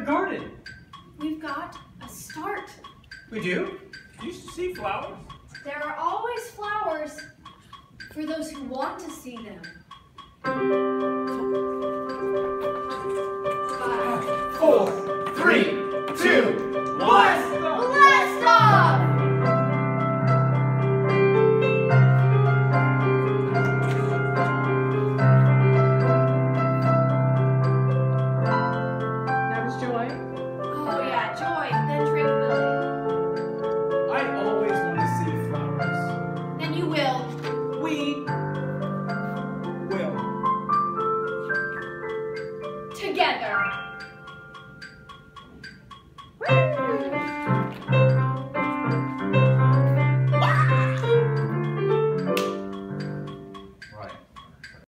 garden? We've got a start. We do? Do you see flowers? There are always flowers for those who want to see them. 4, 3, 2, 1. Blast off! That was Joy. Oh yeah, joy, then tranquility. I always want to see flowers. Then you will. We will. Together.